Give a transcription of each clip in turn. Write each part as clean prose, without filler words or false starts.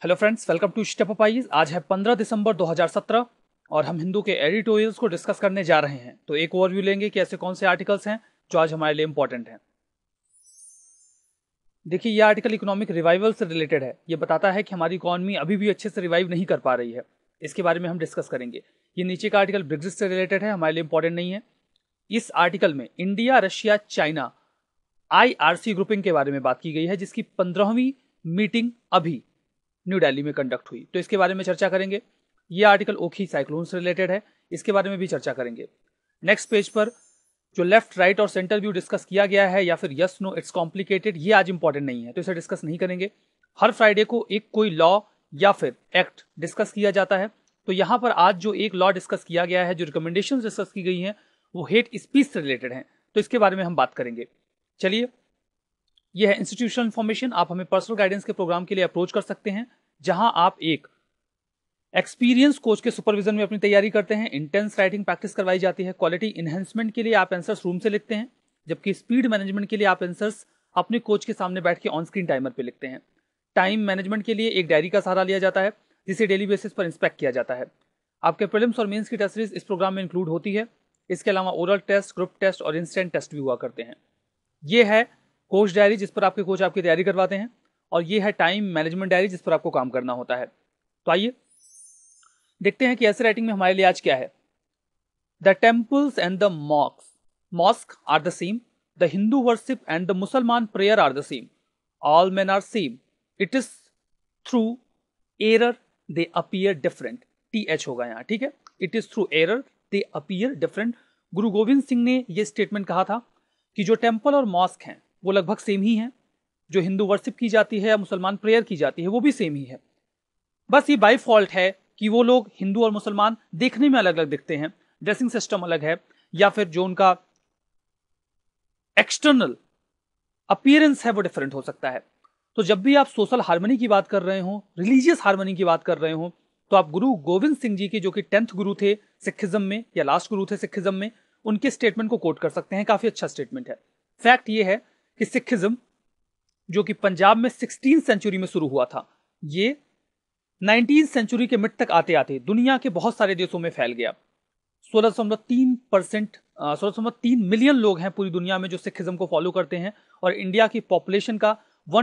Hello friends, welcome to step up IAS. आज है 15 दिसंबर 2017 और हम हिंदू के एडिटोरियल्स को डिस्कस करने जा रहे हैं। तो एक ओवरव्यू लेंगे कि ऐसे कौन से आर्टिकल्स हैं जो आज हमारे लिए इंपॉर्टेंट हैं। देखिए, यह आर्टिकल इकोनॉमिक रिवाइवल से रिलेटेड है। ये बताता है कि हमारी इकोनॉमी अभी भी अच्छे से रिवाइव नहीं कर पा रही है। इसके बारे में हम डिस्कस करेंगे। ये नीचे का आर्टिकल ब्रेग्जिट से रिलेटेड है, हमारे लिए इंपॉर्टेंट नहीं है। इस आर्टिकल में India, Russia, China IRC grouping के बारे में बात की गई है, जिसकी 15वीं मीटिंग अभी न्यू दिल्ली में कंडक्ट हुई। तो इसके बारे में चर्चा करेंगे। यह आर्टिकल ओखी साइक्लोन से रिलेटेड है, इसके बारे में भी चर्चा करेंगे। नेक्स्ट पेज पर जो लेफ्ट, राइट और सेंटर व्यू डिस्कस किया गया है, या फिर यस, नो, इट्स कॉम्प्लिकेटेड, ये आज इंपॉर्टेंट नहीं है, तो इसे डिस्कस नहीं करेंगे। हर फ्राइडे को एक कोई लॉ या फिर एक्ट डिस्कस किया जाता है। तो यहां पर आज जो एक लॉ डिस्कस किया गया है, जो रिकमेंडेशन डिस्कस की गई है, वो हेट स्पीच से रिलेटेड है, तो इसके बारे में हम बात करेंगे। चलिए, यह है इंस्टीट्यूशनल इन्फॉर्मेशन। आप हमें पर्सनल गाइडेंस के प्रोग्राम के लिए अप्रोच कर सकते हैं, जहां आप एक एक्सपीरियंस कोच के सुपरविजन में अपनी तैयारी करते हैं। इंटेंस राइटिंग प्रैक्टिस करवाई जाती है। क्वालिटी इनहेंसमेंट के लिए आप आंसर्स रूम से लिखते हैं, जबकि स्पीड मैनेजमेंट के लिए आप आंसर्स अपने कोच के सामने बैठ के ऑन स्क्रीन टाइमर पे लिखते हैं। टाइम मैनेजमेंट के लिए एक डायरी का सहारा लिया जाता है, जिसे डेली बेसिस पर इंस्पेक्ट किया जाता है। आपके प्रीलिम्स और मेंस की टेस्ट सीरीज इस प्रोग्राम में इंक्लूड होती है। इसके अलावा ओरल टेस्ट, ग्रुप टेस्ट और इंस्टेंट टेस्ट भी हुआ करते हैं। ये है कोच डायरी, जिस पर आपके कोच आपकी तैयारी करवाते हैं, और ये है टाइम मैनेजमेंट डायरी, जिस पर आपको काम करना होता है। तो आइए देखते हैं कि ऐसे राइटिंग में हमारे लिए आज क्या है। The temples and the mosque are the same, the Hindu worship and the Mussulman prayer are the same, all men are same, it is through error they appear different. TH होगा यहाँ, ठीक है। It is through error they appear different. Guru Gobind Singh ने यह statement कहा था कि जो टेम्पल और मॉस्क हैं वो लगभग सेम ही हैं। जो हिंदू वर्शिप की जाती है या मुसलमान प्रेयर की जाती है, वो भी सेम ही है। बस ये बाय फॉल्ट है कि वो लोग, हिंदू और मुसलमान, देखने में अलग अलग दिखते हैं, ड्रेसिंग सिस्टम अलग है, या फिर जो उनका एक्सटर्नल अपीयरेंस है वो डिफरेंट हो सकता है। तो जब भी आप सोशल हार्मनी की बात कर रहे हो, रिलीजियस हार्मनी की बात कर रहे हो, तो आप गुरु गोविंद सिंह जी की, जो कि 10th गुरु थे सिखिज्म में, या लास्ट गुरु थे सिखिज्म में, उनके स्टेटमेंट को कोट कर सकते हैं। काफी अच्छा स्टेटमेंट है। फैक्ट ये है कि सिखिज्म, जो कि पंजाब में 16th सेंचुरी में शुरू हुआ था, ये 19th सेंचुरी के मिड तक आते आते दुनिया के बहुत सारे देशों में फैल गया। 16.3 मिलियन लोग हैं पूरी दुनिया में जो सिखिज्म को फॉलो करते हैं, और इंडिया की पॉपुलेशन का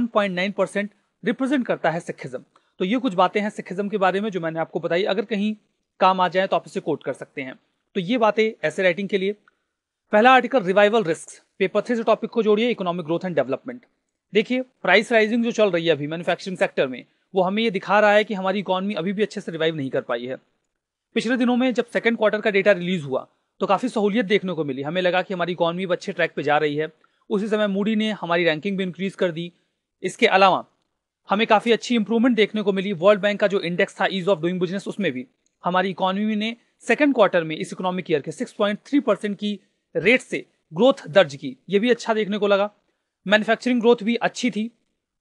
1.9% रिप्रेजेंट करता है सिखिज्म। तो ये कुछ बातें हैं सिखिज्म के बारे में जो मैंने आपको बताई। अगर कहीं काम आ जाए तो आप इसे कोट कर सकते हैं। तो ये बातें ऐसे राइटिंग के लिए। पहला आर्टिकल, रिवाइवल रिस्क। पेपर 3 से टॉपिक को जोड़िए, इकोनॉमिक ग्रोथ एंड डेवलपमेंट। देखिए, प्राइस राइजिंग जो चल रही है अभी मैन्युफैक्चरिंग सेक्टर में, वो हमें ये दिखा रहा है कि हमारी इकोनॉमी अभी भी अच्छे से रिवाइव नहीं कर पाई है। पिछले दिनों में जब सेकंड क्वार्टर का डेटा रिलीज हुआ तो काफी सहूलियत देखने को मिली। हमें लगा कि हमारी इकोनॉमी अच्छे ट्रैक पे जा रही है। उसी समय मूडी ने हमारी रैंकिंग भी इंक्रीज कर दी। इसके अलावा हमें काफी अच्छी इंप्रूवमेंट देखने को मिली। वर्ल्ड बैंक का जो इंडेक्स था ईज ऑफ डूइंग बिजनेस, उसमें भी हमारी इकोनॉमी ने सेकंड क्वार्टर में इस इकोनॉमिक ईयर के 6.3% की रेट से ग्रोथ दर्ज की। यह भी अच्छा देखने को लगा। मैन्युफैक्चरिंग ग्रोथ भी अच्छी थी।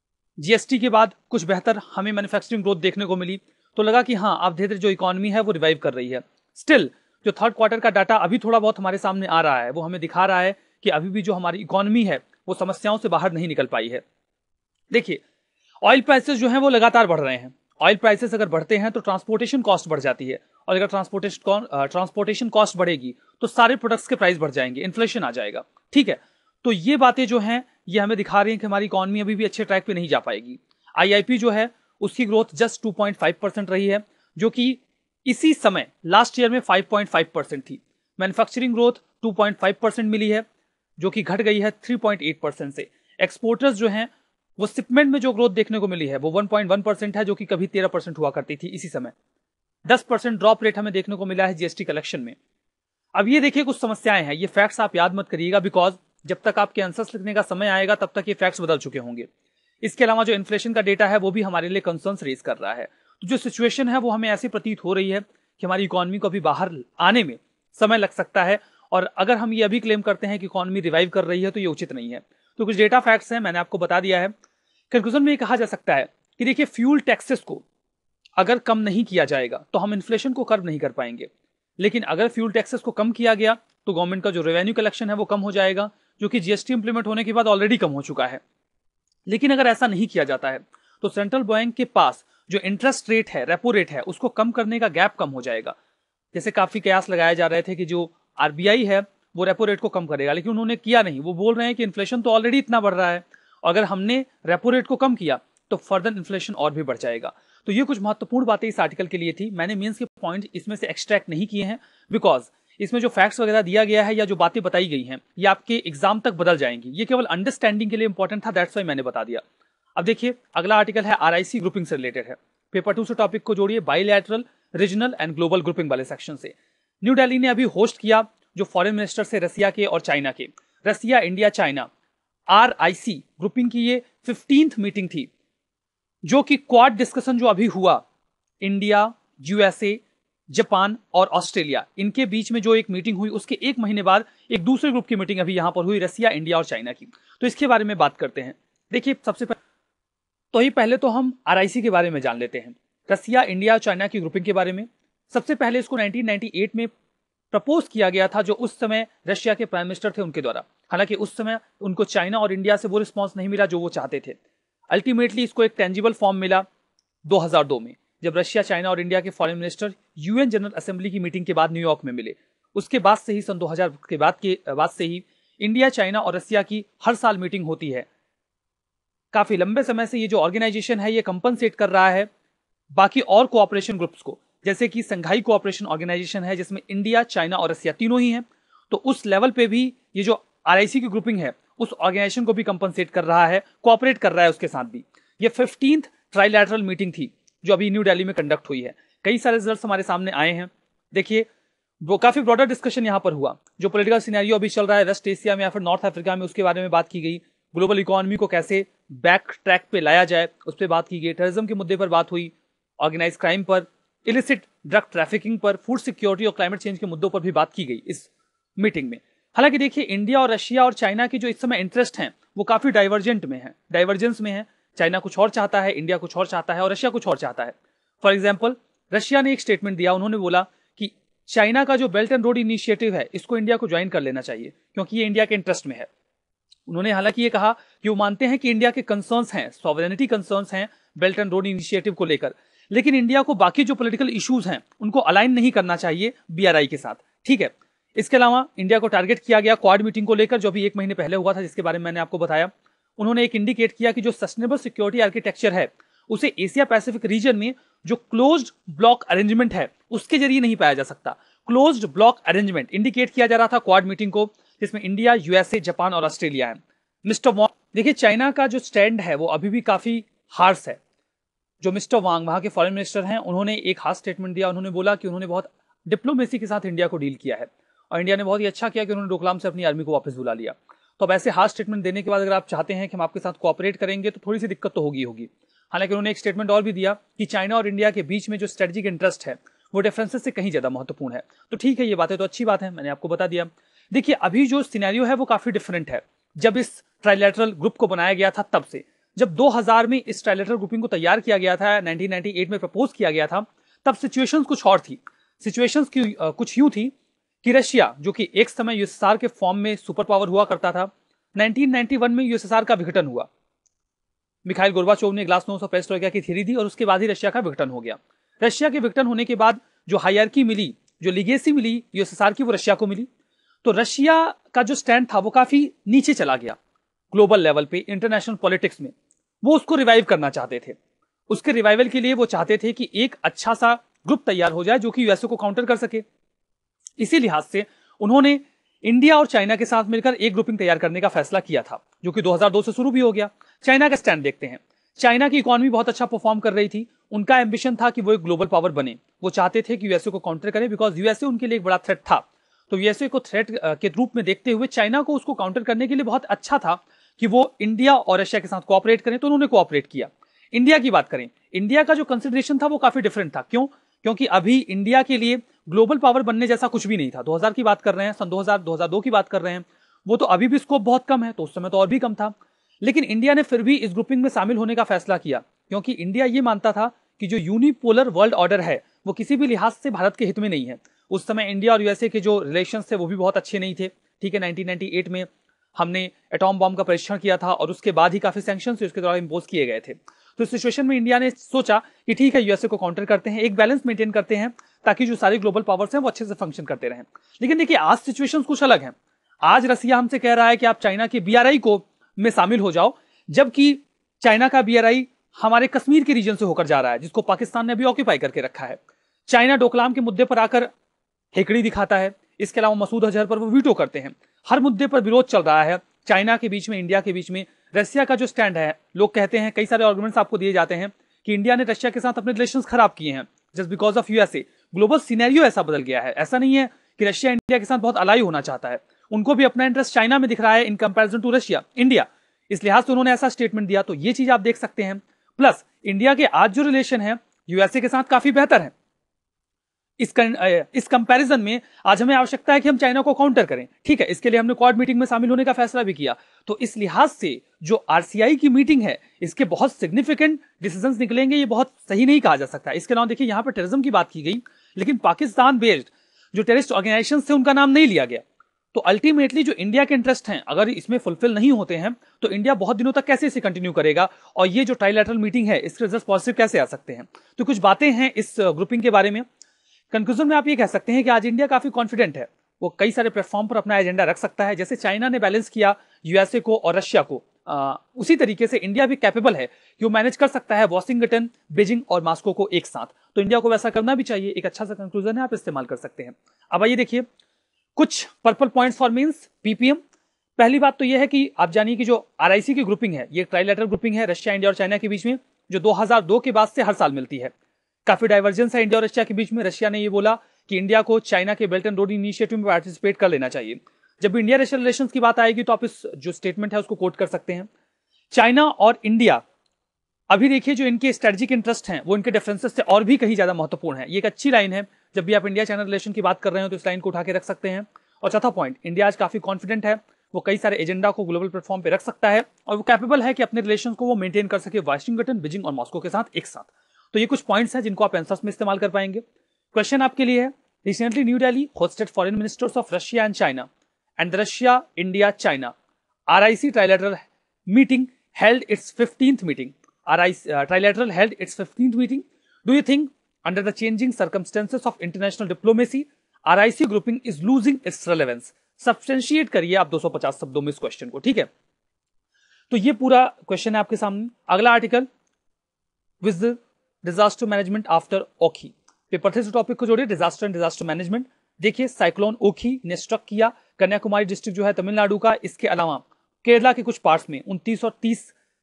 GST के बाद कुछ बेहतर हमें मैन्युफैक्चरिंग ग्रोथ देखने को मिली। तो लगा कि हाँ, अब धीरे धीरे जो इकोनॉमी है वो रिवाइव कर रही है। स्टिल जो थर्ड क्वार्टर का डाटा अभी थोड़ा बहुत हमारे सामने आ रहा है, वो हमें दिखा रहा है कि अभी भी जो हमारी इकोनॉमी है वो समस्याओं से बाहर नहीं निकल पाई है। देखिए, ऑयल प्राइसेस जो हैं वो लगातार बढ़ रहे हैं। ऑयल प्राइसेस अगर बढ़ते हैं तो ट्रांसपोर्टेशन कॉस्ट बढ़ जाती है, और अगर ट्रांसपोर्टेशन कॉस्ट बढ़ेगी तो सारे प्रोडक्ट्स के प्राइस बढ़ जाएंगे, इन्फ्लेशन आ जाएगा। ठीक है, तो ये बातें जो हैं ये हमें दिखा रही हैं कि हमारी इकोनॉमी अभी भी अच्छे ट्रैक पे नहीं जा पाएगी। IIP जो है उसकी ग्रोथ जस्ट 2.5% रही है, जो कि इसी समय लास्ट ईयर में 5.5% थी। मैन्युफैक्चरिंग ग्रोथ 2.5% मिली है, जो कि घट गई है 3.8% से। एक्सपोर्टर्स जो हैं वो शिपमेंट में जो ग्रोथ देखने को मिली है वो 1.1% है, जो कि कभी 13% हुआ करती थी इसी समय। 10% ड्रॉप रेट हमें देखने को मिला है GST कलेक्शन में। अब ये देखिए, कुछ समस्याएं हैं। ये फैक्ट्स आप याद मत करिएगा, बिकॉज जब तक आपके आंसर्स लिखने का समय आएगा तब तक ये फैक्ट्स बदल चुके होंगे। इसके अलावा जो इन्फ्लेशन का डेटा है वो भी हमारे लिए कंसर्न्स रेज कर रहा है। तो जो सिचुएशन है वो हमें ऐसी प्रतीत हो रही है कि हमारी इकोनॉमी को अभी बाहर आने में समय लग सकता है, और अगर हम ये अभी क्लेम करते हैं कि इकोनॉमी रिवाइव कर रही है तो ये उचित नहीं है। तो कुछ डेटा फैक्ट्स हैं, मैंने आपको बता दिया है। कंक्लूजन में ये कहा जा सकता है कि देखिए, फ्यूल टैक्सेस को अगर कम नहीं किया जाएगा तो हम इन्फ्लेशन को कर्व नहीं कर पाएंगे। लेकिन अगर फ्यूल टैक्सेस को कम किया गया तो गवर्नमेंट का जो रेवेन्यू कलेक्शन है वो कम हो जाएगा, जो कि GST इंप्लीमेंट होने के बाद ऑलरेडी कम हो चुका है। लेकिन अगर ऐसा नहीं किया जाता है तो सेंट्रल बैंक के पास जो इंटरेस्ट रेट है, रेपो रेट है, उसको कम करने का गैप कम हो जाएगा। जैसे काफी कयास लगाए जा रहे थे कि जो आरबीआई है वो रेपो रेट को कम करेगा, लेकिन उन्होंने किया नहीं। वो बोल रहे हैं कि इन्फ्लेशन तो ऑलरेडी इतना बढ़ रहा है, अगर हमने रेपो रेट को कम किया तो फर्दर इन्फ्लेशन और भी बढ़ जाएगा। तो ये कुछ महत्वपूर्ण बातें इस आर्टिकल के लिए थी। मैंने मेंस के पॉइंट इसमें से एक्सट्रैक्ट नहीं किए हैं, बिकॉज इसमें जो फैक्ट्स वगैरह दिया गया है या जो बातें बताई गई हैं ये आपके एग्जाम तक बदल जाएंगी। ये केवल अंडरस्टैंडिंग के लिए इंपॉर्टेंट था, दैट्स वाई मैंने बता दिया। अब देखिए अगला आर्टिकल है आरआईसी ग्रुपिंग से रिलेटेड है। पेपर 2 से टॉपिक को जोड़िए bilateral, regional and global grouping वाले सेक्शन से। न्यू दिल्ली ने अभी होस्ट किया जो फॉरेन मिनिस्टर से रसिया के और चाइना के, Russia, India, China, RIC grouping की ये 15th मीटिंग थी, जो कि क्वाड डिस्कशन जो अभी हुआ इंडिया, यूएसए, जापान और ऑस्ट्रेलिया, इनके बीच में जो एक मीटिंग हुई उसके एक महीने बाद एक दूसरे ग्रुप की मीटिंग अभी यहां पर हुई, रसिया, इंडिया और चाइना की। तो इसके बारे में बात करते हैं। देखिए सबसे पहले तो हम आरआईसी के बारे में जान लेते हैं, रसिया, इंडिया और चाइना की ग्रुपिंग के बारे में। सबसे पहले इसको 1998 में प्रपोज किया गया था, जो उस समय रशिया के प्राइम मिनिस्टर थे उनके द्वारा। हालांकि उस समय उनको चाइना और इंडिया से वो रिस्पॉन्स नहीं मिला जो वो चाहते थे। अल्टीमेटली इसको एक टेंजिबल फॉर्म मिला 2002 में, जब रशिया, चाइना और इंडिया के foreign minister UN general assembly की मीटिंग के बाद न्यूयॉर्क में मिले। उसके बाद से ही सन 2000 के बाद से ही इंडिया, चाइना और रसिया की हर साल मीटिंग होती है। काफी लंबे समय से ये जो ऑर्गेनाइजेशन है ये कंपनसेट कर रहा है बाकी और कोऑपरेशन ग्रुप्स को, जैसे कि संघाई कोऑपरेशन ऑर्गेनाइजेशन है जिसमें इंडिया, चाइना और रसिया तीनों ही हैं। तो उस लेवल पे भी ये जो आरआईसी की ग्रुपिंग है उस ऑर्गेनाइजेशन को भी कंपनसेट कर रहा है, कोऑपरेट कर रहा है उसके साथ भी। ये 15th ट्राइलैटरल मीटिंग थी जो अभी न्यू दिल्ली में कंडक्ट हुई है। कई सारे रिजल्ट्स हमारे सामने आए हैं। देखिए वो काफी ब्रॉडर डिस्कशन यहां पर हुआ, जो पॉलिटिकल सिनेरियो अभी चल रहा है वेस्ट एशिया में या फिर नॉर्थ अफ्रीका में, उसके बारे में बात की गई। ग्लोबल इकोनॉमी को कैसे बैक ट्रैक पे लाया जाए उस पर बात की गई। टेररिज्म के मुद्दे पर बात हुई, ऑर्गेनाइज क्राइम पर, इलिसिट ड्रग ट्रैफिकिंग पर, फूड सिक्योरिटी और क्लाइमेट चेंज के मुद्दों पर भी बात की गई इस मीटिंग में। हालांकि देखिए इंडिया और रशिया और चाइना के जो इस समय इंटरेस्ट हैं वो काफी डाइवर्जेंस में है। चाइना कुछ और चाहता है, इंडिया कुछ और चाहता है और रशिया कुछ और चाहता है। फॉर एग्जाम्पल रशिया ने एक स्टेटमेंट दिया, उन्होंने बोला कि चाइना का जो बेल्ट एंड रोड इनिशिएटिव है इसको इंडिया को ज्वाइन कर लेना चाहिए क्योंकि ये इंडिया के इंटरेस्ट में है। उन्होंने हालांकि ये कहा कि वो मानते हैं कि इंडिया के कंसर्न्स हैं, सॉवरेनिटी कंसर्न्स हैं बेल्ट एंड रोड इनिशिएटिव को लेकर, लेकिन इंडिया को बाकी जो पॉलिटिकल इश्यूज हैं उनको अलाइन नहीं करना चाहिए बीआरआई के साथ। ठीक है, इसके अलावा इंडिया को टारगेट किया गया क्वाड मीटिंग को लेकर जो अभी एक महीने पहले हुआ था, जिसके बारे में मैंने आपको बताया। उन्होंने एक इंडिकेट किया कि जो सस्टेनेबल सिक्योरिटी आर्किटेक्चर है उसे एशिया पैसिफिक रीजन में जो क्लोज्ड ब्लॉक अरेंजमेंट है उसके जरिए नहीं पाया जा सकता। क्लोज्ड ब्लॉक अरेंजमेंट इंडिकेट किया जा रहा था क्वाड मीटिंग को, जिसमें इंडिया, यूएसए, जापान और ऑस्ट्रेलिया है। मिस्टर वांग, देखिए चाइना का जो स्टैंड है वो अभी भी काफी हार्श है। जो मिस्टर वांग वहां के फॉरेन मिनिस्टर हैं, उन्होंने एक हार्श स्टेटमेंट दिया। उन्होंने बोला कि उन्होंने बहुत डिप्लोमेसी के साथ इंडिया को डील किया है और इंडिया ने बहुत ही अच्छा किया कि उन्होंने डोकलाम से अपनी आर्मी को वापस बुला लिया। तो अब ऐसे हार्श स्टेटमेंट देने के बाद अगर आप चाहते हैं कि हम आपके साथ कोऑपरेट करेंगे तो थोड़ी सी दिक्कत तो होगी। हालांकि उन्होंने एक स्टेटमेंट और भी दिया कि चाइना और इंडिया के बीच में जो स्ट्रेटेजिक इंटरेस्ट है वो डिफरेंसेस से कहीं ज्यादा महत्वपूर्ण है। तो ठीक है, ये बातें तो अच्छी बात है, मैंने आपको बता दिया। देखिए अभी जो सिनेरियो है वो काफी डिफरेंट है जब इस ट्राइलैटरल ग्रुप को बनाया गया था तब से। जब 2000 में इस ट्राइलैटरल ग्रुपिंग को तैयार किया गया था, 1998 में प्रपोज किया गया था, तब सिचुएशंस कुछ और थी। सिचुएशंस की कुछ यूं थी कि रशिया, जो कि एक समय यूएसएसआर के फॉर्म में सुपर पावर हुआ करता था, 1991 में यूएसएसआर का विघटन हुआ। मिखाइल गोर्बाचोव ने ग्लासनोस्ट ऑफ पेरेस्ट्रोइका की थ्योरी दी और उसके बाद ही रशिया का विघटन हो गया। रशिया के विघटन होने के बाद जो हायरार्की मिली, जो लीगेसी मिली यूएसएसआर की, वो रशिया को मिली। तो रशिया का जो स्टैंड था वो काफी नीचे चला गया ग्लोबल लेवल पे, इंटरनेशनल पॉलिटिक्स में। वो उसको रिवाइव करना चाहते थे। उसके रिवाइवल के लिए वो चाहते थे कि एक अच्छा सा ग्रुप तैयार हो जाए जो कि यूएसए को काउंटर कर सके। इसी लिहाज से उन्होंने इंडिया और चाइना के साथ मिलकर एक ग्रुपिंग तैयार करने का फैसला किया था, जो कि 2002 से शुरू भी हो गया। चाइना का स्टैंड देखते हैं। चाइना की इकोनॉमी बहुत अच्छा परफॉर्म कर रही थी। उनका एम्बिशन था कि वो एक ग्लोबल पावर बने। वो चाहते थे कि यूएसए को काउंटर करें, बिकॉज यूएसए उनके लिए एक बड़ा थ्रेट था। तो यूएसए को थ्रेट के रूप में देखते हुए चाइना को उसको काउंटर करने के लिए बहुत अच्छा था कि वो इंडिया और रशिया के साथ कोऑपरेट करें, तो उन्होंने कोऑपरेट किया। इंडिया की बात करें, इंडिया का जो कंसिडरेशन था वो काफी डिफरेंट था। क्यों? क्योंकि अभी इंडिया के लिए ग्लोबल पावर बनने जैसा कुछ भी नहीं था। 2000 की बात कर रहे हैं, सन 2002 की बात कर रहे हैं, वो तो अभी भी स्कोप बहुत कम है, तो उस समय तो और भी कम था। लेकिन इंडिया ने फिर भी इस ग्रुपिंग में शामिल होने का फैसला किया, क्योंकि इंडिया ये मानता था कि जो यूनिपोलर वर्ल्ड ऑर्डर है वो किसी भी लिहाज से भारत के हित में नहीं है। उस समय इंडिया और यूएसए के जो रिलेशंस थे वो भी बहुत अच्छे नहीं थे। ठीक है, 1998 में हमने एटॉम बॉम्ब का परीक्षण किया था और उसके बाद ही काफी सैंक्शंस उसके द्वारा इंपोज किए गए थे। तो इस सिचुएशन में इंडिया ने सोचा कि ठीक है, यूएसए को काउंटर करते हैं, एक बैलेंस मेंटेन करते हैं ताकि जो सारे ग्लोबल पावर्स हैं वो अच्छे से फंक्शन करते रहें। लेकिन देखिए, आज सिचुएशंस कुछ अलग हैं। आज रसिया हमसे कह रहा है कि आप चाइना के बीआरआई को में शामिल हो जाओ, जबकि चाइना का बीआरआई हमारे कश्मीर के रीजन से होकर जा रहा है, जिसको पाकिस्तान ने अभी ऑक्यूपाई करके रखा है। चाइना डोकलाम के मुद्दे पर आकर हेकड़ी दिखाता है। इसके अलावा मसूद अजहर पर वो वीटो करते हैं। हर मुद्दे पर विरोध चल रहा है चाइना के बीच में, इंडिया के बीच में। रसिया का जो स्टैंड है, लोग कहते हैं, कई सारे आर्गुमेंट्स आपको दिए जाते हैं कि इंडिया ने रशिया के साथ अपने रिलेशंस खराब किए हैं just because of USA. Global scenario ऐसा बदल गया है। ऐसा नहीं है कि रशिया इंडिया के साथ बहुत अलाई होना चाहता है, उनको भी अपना इंटरेस्ट चाइना में दिख रहा है in comparison to Russia India. इस लिहाज से उन्होंने ऐसा स्टेटमेंट दिया, तो ये चीज आप देख सकते हैं। प्लस इंडिया के आज जो रिलेशन है यूएसए के साथ काफी बेहतर है। इस कंपैरिजन में आज हमें आवश्यकता है कि हम चाइना को काउंटर करें। ठीक है, इसके लिए हमने क्वाड मीटिंग में शामिल होने का फैसला भी किया। तो इस लिहाज से जो आरसीआई की मीटिंग है, इसके बहुत सिग्निफिकेंट डिसीजंस निकलेंगे, ये बहुत सही नहीं कहा जा सकता। इसके अलावा देखिए, यहां पर टेररिज्म की बात की गई, लेकिन पाकिस्तान बेस्ड जो टेररिस्ट ऑर्गेनाइजेशन थे उनका नाम नहीं लिया गया। तो अल्टीमेटली जो इंडिया के इंटरेस्ट हैं, अगर इसमें फुलफिल नहीं होते हैं, तो इंडिया बहुत दिनों तक कैसे इसे कंटिन्यू करेगा, और ये जो ट्राइलैटरल मीटिंग है इसके रिजल्ट पॉजिटिव कैसे आ सकते हैं। तो कुछ बातें हैं इस ग्रुपिंग के बारे में। कंक्लूजन में आप ये कह सकते हैं कि आज इंडिया काफी कॉन्फिडेंट है, वो कई सारे प्लेटफॉर्म पर अपना एजेंडा रख सकता है। जैसे चाइना ने बैलेंस किया यूएसए को और रशिया को, उसी तरीके से इंडिया भी कैपेबल है कि वो मैनेज कर सकता है वॉशिंगटन, बीजिंग और मॉस्को को एक साथ। तो इंडिया को वैसा करना भी चाहिए। एक अच्छा सा कंक्लूजन है, आप इस्तेमाल कर सकते हैं। अब आइए देखिए कुछ purple points for means PPM. पहली बात तो यह है कि आप जानिए कि जो आरआईसी की ग्रुपिंग है, ये ट्राइलैटरल ग्रुपिंग है रशिया, इंडिया और चाइना के बीच में, जो 2002 के बाद से हर साल मिलती है। काफी डाइवर्जेंस है इंडिया और रशिया के बीच में। रशिया ने ये बोला कि इंडिया को चाइना के बेल्ट एंड रोड इनिशिएटिव में पार्टिसिपेट कर लेना चाहिए। जब भी इंडिया रशिया रिलेशंस की बात आएगी तो आप इस जो स्टेटमेंट है उसको कोट कर सकते हैं। चाइना और इंडिया, अभी देखिए जो इनके स्ट्रेटेजिक इंटरेस्ट हैं वो इनके डिफरेंसेस से और भी कहीं ज्यादा महत्वपूर्ण है। ये एक अच्छी लाइन है, जब भी आप इंडिया चाइना रिलेशन की बात कर रहे हो तो इस लाइन को उठा के रख सकते हैं। और चौथा पॉइंट, इंडिया आज काफी कॉन्फिडेंट है, वो कई सारे एजेंडा को ग्लोबल प्लेटफॉर्म पे रख सकता है और वो कैपेबल है कि अपने रिलेशन को वो मेंटेन कर सके वाशिंगटन, बीजिंग और मॉस्को के साथ एक साथ। तो ये कुछ पॉइंट्स हैं जिनको आप आंसर्स में इस्तेमाल कर पाएंगे। क्वेश्चन आपके लिए है, recently new Delhi hosted foreign ministers of Russia and China and Russia, India, China RIC trilateral meeting held its 15th meeting. Trilateral held its 15th meeting. Do you think, under the changing circumstances of international diplomacy, RIC grouping is losing its relevance? Substantiate करिए आप 250 शब्दों में इस question को, ठीक है। तो ये पूरा क्वेश्चन है आपके सामने। अगला article, with disaster management after Ockhi. Paper three topic को जोड़िए, डिजास्टर एंड डिजास्टर मैनेजमेंट। देखिए, साइक्लोन ओखी ने स्ट्रक किया कन्याकुमारी डिस्ट्रिक्ट जो है तमिलनाडु का, इसके अलावा केरला के कुछ पार्ट्स में 29 और 30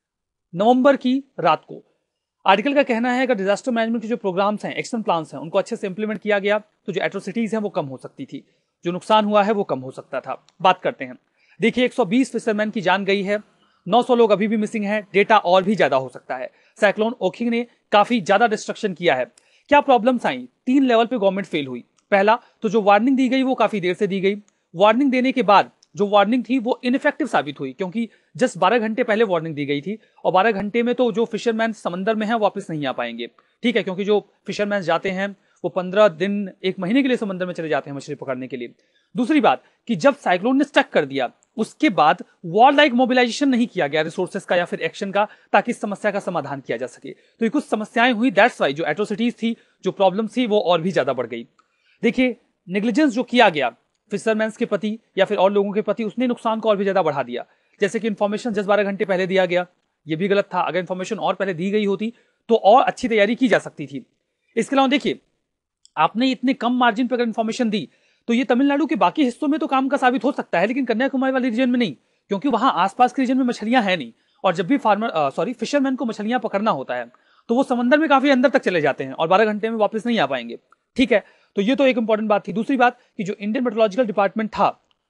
नवंबर की रात को। आर्टिकल का कहना है कि डिजास्टर मैनेजमेंट के जो प्रोग्राम्स हैं, एक्शन प्लान्स हैं, उनको अच्छे से इंप्लीमेंट किया गया तो जो एट्रोसिटीज हैं वो कम हो सकती थी, जो नुकसान हुआ है वो कम हो सकता था। बात करते हैं। देखिए, 120 फिशरमैन की जान गई है, 900 लोग अभी भी मिसिंग हैं, डेटा और भी ज्यादा हो सकता है। साइक्लोन ओखी ने काफी ज्यादा डिस्ट्रक्शन किया है। क्या प्रॉब्लम्स आई? 3 लेवल पे गवर्नमेंट फेल हुई। पहला तो जो वार्निंग दी गई वो काफी देर से दी गई। वार्निंग देने के बाद जो वार्निंग थी वो इनइफेक्टिव साबित हुई, क्योंकि जस्ट 12 घंटे पहले वार्निंग दी गई थी और 12 घंटे में तो जो फिशरमैन समंदर में हैं वापस नहीं आ पाएंगे, ठीक है, क्योंकि जो फिशरमैन जाते हैं वो 15 दिन 1 महीने के लिए समंदर में चले जाते हैं मछली पकड़ने के लिए। दूसरी बात कि जब साइक्लोन ने स्टक कर दिया उसके बाद वॉर लाइक मोबिलाइजेशन नहीं किया गया रिसोर्सेज का या फिर एक्शन का, ताकि इस समस्या का समाधान किया जा सके। तो ये कुछ समस्याएं हुई, दैट्स वाई जो एट्रोसिटीज थी, जो प्रॉब्लम थी वो और भी ज्यादा बढ़ गई। देखिए, नेग्लिजेंस जो किया गया फिशरमैन के प्रति या फिर और लोगों के प्रति, उसने नुकसान को और भी ज्यादा बढ़ा दिया। जैसे कि इन्फॉर्मेशन 10-12 घंटे पहले दिया गया, ये भी गलत था। अगर इन्फॉर्मेशन और पहले दी गई होती तो और अच्छी तैयारी की जा सकती थी। इसके अलावा देखिए, आपने इतने कम मार्जिन पर अगर इन्फॉर्मेशन दी तो ये तमिलनाडु के बाकी हिस्सों में तो काम का साबित हो सकता है, लेकिन कन्याकुमारी वाले रीजन में नहीं, क्योंकि वहां आसपास के रीजन में मछलियां हैं नहीं। और जब भी फिशरमैन को मछलियां पकड़ना होता है तो वो समंदर में काफी अंदर तक चले जाते हैं और 12 घंटे में वापस नहीं आ पाएंगे, ठीक है। तो ये तो एक इंपॉर्टेंट बात थी। दूसरी बात कि जो इंडियन मेट्रोलॉजिकल डिपार्टमेंट था,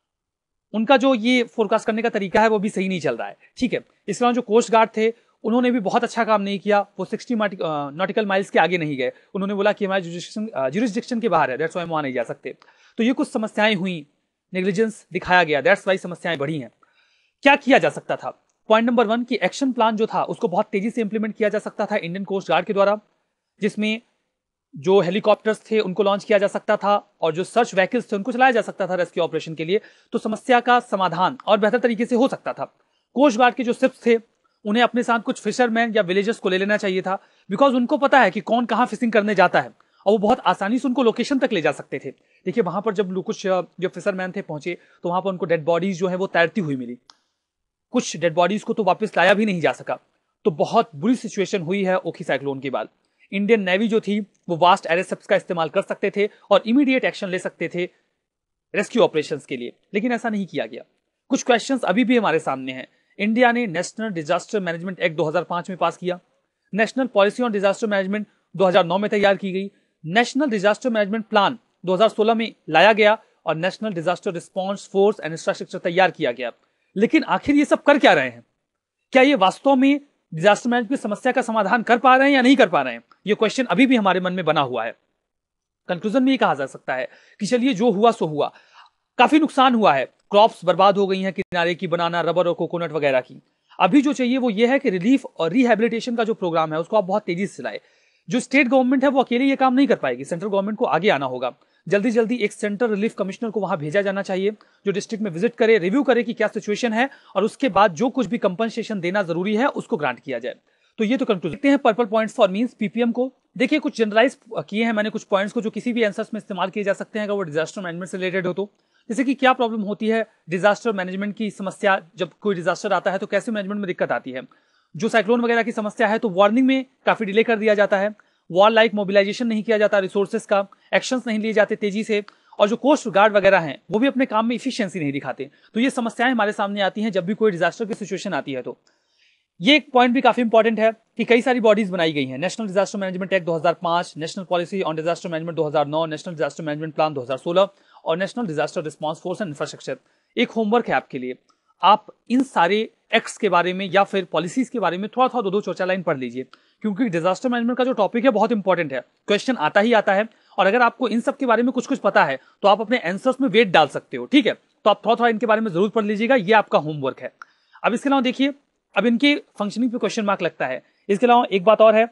उनका जो ये फोरकास्ट करने का तरीका है वो भी सही नहीं चल रहा है, ठीक है। इसके अलावा जो कोस्ट गार्ड थे उन्होंने भी बहुत अच्छा काम नहीं किया, वो 60 नॉटिकल माइल्स के आगे नहीं गए। उन्होंने बोला कि हमारे जुरिस्डिक्शन के बाहर है, दैट्स वाई हम वहां नहीं जा सकते। तो ये कुछ समस्याएं हुई, नेग्लिजेंस दिखाया गया, दैट्स वाई समस्याएं बढ़ी हैं। क्या किया जा सकता था? पॉइंट नंबर 1 कि एक्शन प्लान जो था उसको बहुत तेजी से इंप्लीमेंट किया जा सकता था इंडियन कोस्ट गार्ड के द्वारा, जिसमें जो हेलीकॉप्टर्स थे उनको लॉन्च किया जा सकता था और जो सर्च व्हीकल्स थे उनको चलाया जा सकता था रेस्क्यू ऑपरेशन के लिए। तो समस्या का समाधान और बेहतर तरीके से हो सकता था। कोस्ट गार्ड के जो शिप्स थे उन्हें अपने साथ कुछ फिशरमैन या विलेजर्स को ले लेना चाहिए था, बिकॉज उनको पता है कि कौन कहाँ फिशिंग करने जाता है और वो बहुत आसानी से उनको लोकेशन तक ले जा सकते थे। देखिए वहां पर जब कुछ जो फिशरमैन थे पहुंचे तो वहां पर उनको डेड बॉडीज जो है वो तैरती हुई मिली। कुछ डेड बॉडीज को तो वापस लाया भी नहीं जा सका। तो बहुत बुरी सिचुएशन हुई है ओखी साइक्लोन के बाद। इंडियन नेवी जो थी वो वास्ट एयरशिप्स का इस्तेमाल कर सकते थे और इमीडिएट एक्शन ले सकते थे रेस्क्यू ऑपरेशंस के लिए, लेकिन ऐसा नहीं किया गया। कुछ क्वेश्चंस अभी भी हमारे सामने हैं। इंडिया ने नेशनल डिजास्टर मैनेजमेंट एक्ट 2005 में पास किया, national policy on disaster management 2009 में तैयार की गई, नेशनल डिजास्टर मैनेजमेंट प्लान 2016 में लाया गया और national disaster response force and infrastructure तैयार किया गया। लेकिन आखिर ये सब कर क्या रहे हैं? क्या ये वास्तव में डिजास्टर मैनेजमेंट की समस्या का समाधान कर पा रहे हैं या नहीं कर पा रहे हैं? ये क्वेश्चन अभी भी हमारे मन में बना हुआ है। कंक्लूजन में ये कहा जा सकता है कि चलिए जो हुआ सो हुआ, काफी नुकसान हुआ है, क्रॉप्स बर्बाद हो गई हैं किनारे की, बनाना, रबर और कोकोनट वगैरह की। अभी जो चाहिए वो ये है कि रिलीफ और रिहेबिलिटेशन का जो प्रोग्राम है उसको आप बहुत तेजी से चलाएं। जो स्टेट गवर्नमेंट है वो अकेले ये काम नहीं कर पाएगी, सेंट्रल गवर्नमेंट को आगे आना होगा। जल्दी जल्दी एक सेंट्रल रिलीफ कमिश्नर को वहां भेजा जाना चाहिए जो डिस्ट्रिक्ट में विजिट करे, रिव्यू करे कि क्या सिचुएशन है और उसके बाद जो कुछ भी कंपनसेशन देना जरूरी है उसको ग्रांट किया जाए। तो ये तो कंक्लूजन। देखते हैं purple points for means PPM को। देखिए कुछ जनरलाइज किए हैं मैंने कुछ पॉइंट्स को जो किसी भी आंसर्स में इस्तेमाल किए जा सकते हैं अगर वो डिजास्टर मैनेजमेंट से रिलेटेड हो तो। जैसे कि क्या प्रॉब्लम होती है डिजास्टर मैनेजमेंट की समस्या, जब कोई डिजास्टर आता है तो कैसे मैनेजमेंट में दिक्कत आती है। जो साइक्लोन वगैरह की समस्या है तो वार्निंग में काफी डिले कर दिया जाता है, वॉर लाइक मोबिलाइजेशन नहीं किया जाता, रिसोर्सेज का एक्शंस नहीं लिए जाते तेजी से, और जो कोस्ट गार्ड वगैरह हैं वो भी अपने काम में इफिशियंसी नहीं दिखाते। तो ये समस्याएं हमारे सामने आती हैं जब भी कोई डिजास्टर की सिचुएशन आती है। तो ये एक पॉइंट भी काफी इंपॉर्टेंट है कि कई सारी बॉडीज बनाई गई हैं। National disaster management act 2005, national policy on disaster management 2009, national disaster management plan 2016 और national disaster response force and infrastructure. एक होमवर्क है आपके लिए, आप इन सारे एक्ट्स के बारे में या फिर पॉलिसीज के बारे में थोड़ा थोड़ा दो चर्चा लाइन पढ़ लीजिए, क्योंकि डिजास्टर मैनेजमेंट का जो टॉपिक है बहुत इंपॉर्टेंट है, क्वेश्चन आता ही आता है। और अगर आपको इन सब के बारे में कुछ कुछ पता है तो आप अपने आंसर्स में वेट डाल सकते हो, ठीक है। तो आप थोड़ा थोड़ा इनके बारे में जरूर पढ़ लीजिएगा, ये आपका होमवर्क है। अब इसके अलावा देखिए, अब इनके फंक्शनिंग पे क्वेश्चन मार्क लगता है। इसके अलावा एक बात और है,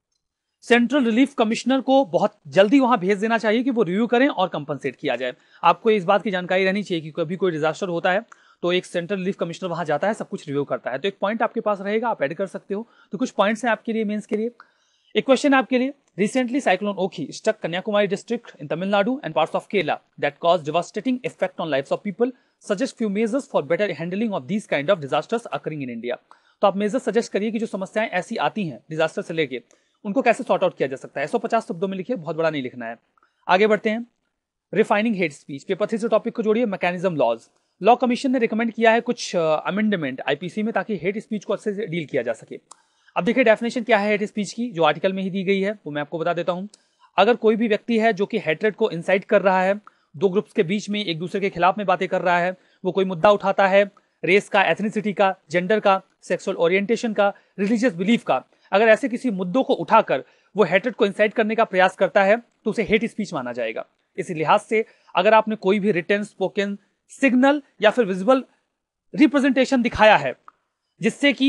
सेंट्रल रिलीफ कमिश्नर को बहुत जल्दी वहां भेज देना चाहिए कि वो रिव्यू करें और कंपनसेट किया जाए। आपको इस बात की जानकारी रहनी चाहिए कि कभी कोई डिजास्टर होता है तो एक सेंट्रल रिलीफ कमिश्नर वहां जाता है, सब कुछ रिव्यू करता है। तो एक पॉइंट आपके पास रहेगा, आप ऐड कर सकते हो। तो कुछ पॉइंट्स हैं आपके लिए मेंस के लिए। एक क्वेश्चन है आपके लिए, recently cyclone Ockhi struck Kanyakumari district in Tamil Nadu and parts of Kerala that caused devastating effect on lives of people, suggest few measures for better handling of these kind of disasters occurring in India. तो आप major suggest करिए कि जो समस्याएं ऐसी आती हैं disaster से लेके उनको कैसे सॉर्ट आउट किया जा सकता है। 150 शब्दों में लिखिए, बहुत बड़ा नहीं लिखना है। आगे बढ़ते हैं, रिफाइनिंग हेट स्पीच। पेपर 3 से टॉपिक को जोड़िए, मैकेनिज्म लॉज। लॉ कमीशन ने रिकमेंड किया है कुछ अमेंडमेंट आईपीसी में ताकि हेट स्पीच को अच्छे से डील किया जा सके। अब देखिए डेफिनेशन क्या है हेट स्पीच की, जो आर्टिकल में ही दी गई है वो मैं आपको बता देता हूं। अगर कोई भी व्यक्ति है जो कि हेट्रेड को इंसाइट कर रहा है, दो ग्रुप्स के बीच में एक दूसरे के खिलाफ में बातें कर रहा है, वो कोई मुद्दा उठाता है रेस का, एथनिसिटी का, जेंडर का, सेक्सुअल ओरिएंटेशन का, रिलीजियस बिलीफ का, अगर ऐसे किसी मुद्दों को उठाकर वो हेट्रेड को इंसाइट करने का प्रयास करता है तो उसे हेट स्पीच माना जाएगा। इस लिहाज से अगर आपने कोई भी रिटन, स्पोकन, सिग्नल या फिर विजुअल रिप्रेजेंटेशन दिखाया है जिससे कि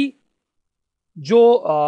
जो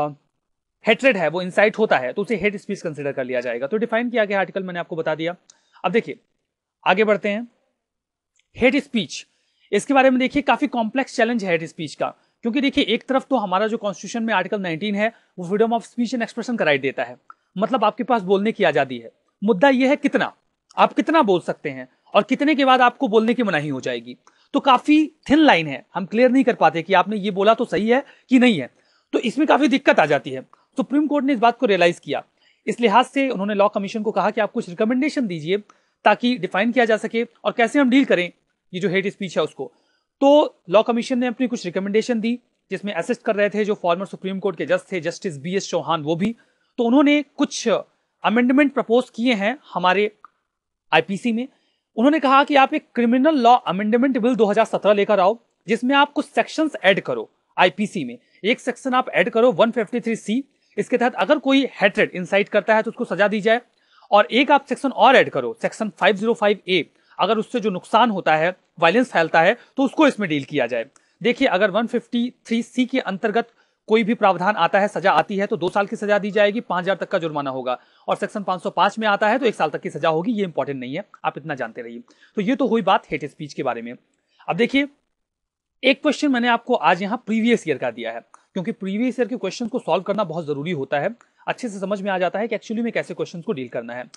हेट्रेड है वो इंसाइट होता है तो उसे हेट स्पीच कंसीडर कर लिया जाएगा। तो डिफाइन किया गया आर्टिकल मैंने आपको बता दिया। अब देखिए आगे बढ़ते हैं, हेट स्पीच, इसके बारे में देखिए काफी कॉम्प्लेक्स चैलेंज है हेट स्पीच का, क्योंकि देखिए एक तरफ तो हमारा जो कॉन्स्टिट्यूशन में आर्टिकल 19 है वो freedom of speech and expression का राइट देता है, मतलब आपके पास बोलने की आजादी है। मुद्दा यह है कितना, आप कितना बोल सकते हैं और कितने के बाद आपको बोलने की मनाही हो जाएगी। तो काफी थिन लाइन है, हम क्लियर नहीं कर पाते कि आपने ये बोला तो सही है कि नहीं है, तो इसमें काफी दिक्कत आ जाती है। सुप्रीम कोर्ट ने इस बात को रियलाइज किया, इस लिहाज से उन्होंने लॉ कमीशन को कहा कि आप कुछ रिकमेंडेशन दीजिए ताकि डिफाइन किया जा सके और कैसे हम डील करें ये जो हेट स्पीच है उसको। तो लॉ कमीशन ने अपनी कुछ रिकमेंडेशन दी जिसमें असिस्ट कर रहे थे जो फॉर्मर सुप्रीम कोर्ट के जज थे जस्टिस BS चौहान, वो भी। तो उन्होंने कुछ अमेंडमेंट प्रपोज किए हैं हमारे आईपीसी में। उन्होंने कहा कि आप एक क्रिमिनल लॉ अमेंडमेंट बिल 2017 लेकर आओ जिसमें आप कुछ सेक्शंस ऐड करो आईपीसी में। एक सेक्शन आप ऐड करो 153C, इसके तहत अगर कोई हेट्रेड इंसाइट करता है तो उसको सजा दी जाए, और एक आप सेक्शन और ऐड करो सेक्शन 505A, अगर उससे जो नुकसान होता है, वायलेंस फैलता है तो उसको इसमें डील किया जाए। देखिए अगर 153C के अंतर्गत कोई भी प्रावधान आता है, सजा आती है तो 2 साल की सजा दी जाएगी, 5,000 तक का जुर्माना होगा, और सेक्शन 505 में आता है तो 1 साल तक की सजा होगी। ये इंपॉर्टेंट नहीं है, आप इतना जानते रहिए। तो ये तो हुई बात हेट स्पीच के बारे में। अब देखिए एक क्वेश्चन मैंने आपको आज यहां प्रीवियस ईयर का दिया है, क्योंकि प्रीवियस ईयर के क्वेश्चन को सॉल्व करना बहुत जरूरी होता है। अच्छे से समझ में आ जाता है कि एक्चुअली में कैसे क्वेश्चन को डील करना है।